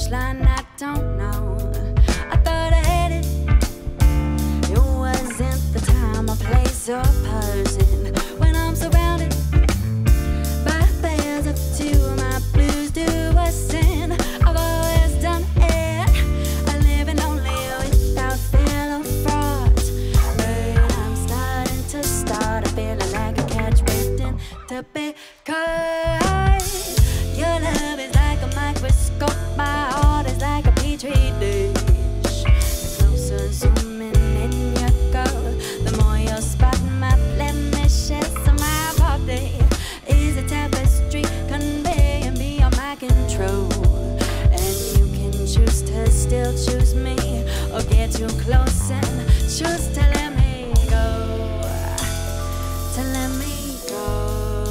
finish line, I don't know. I thought I had it. It wasn't the time, a place, or person. When I'm surrounded by affairs up to my blues do a sin. I've always done it. I live in only without fear of frauds. But I'm starting to start a feeling like a catch waiting to be caught. Your love is like a microscope, my heart is like a petri dish. The closer zooming in you go, the more you'll spot my blemishes. My body is a tapestry conveying beyond my control. And you can choose to still choose me, or get too close and choose to let me go. To let me go.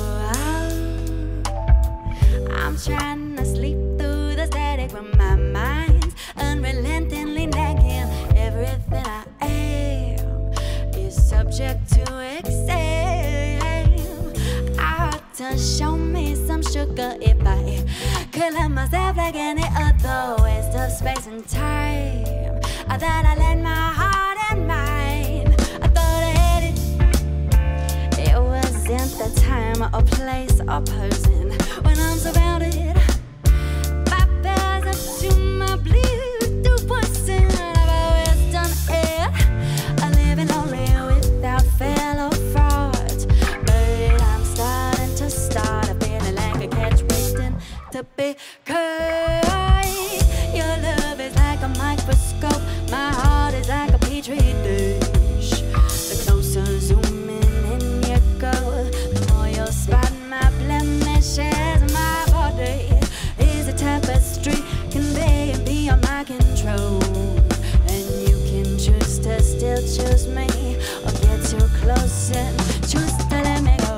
I'm trying to sleep through the static when my mind's unrelentingly nagging. Everything I am is subject to exam. I ought to show me some sugar if I could love myself like any other. Waste of space and time. I thought I let my heart and mind. I thought I had it. It wasn't the time or place or person. When I'm surrounded by bears up to my blues do person. I've always done it. I live in only without fail or fraud. But I'm starting to start a feeling like a catch waiting to be caught. Your love is like a microscope, my heart is like a petri dish. The closer zooming in you go, the more you'll spot my blemishes. My body is a tapestry conveying beyond my control. And you can choose to still choose me, or get too close and choose to let me go.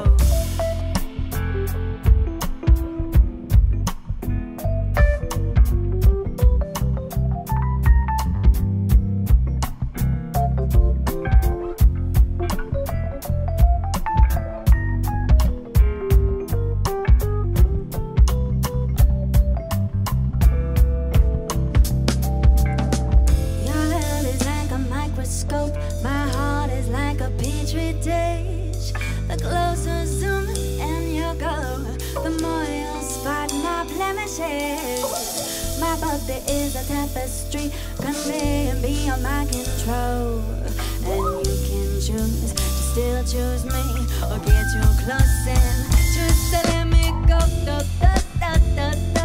My heart is like a petri dish. The closer zoom in you go, the more you'll spot my blemishes. My body is a tapestry conveying beyond my control. And you can choose to still choose me, or get too close and choose to let me go.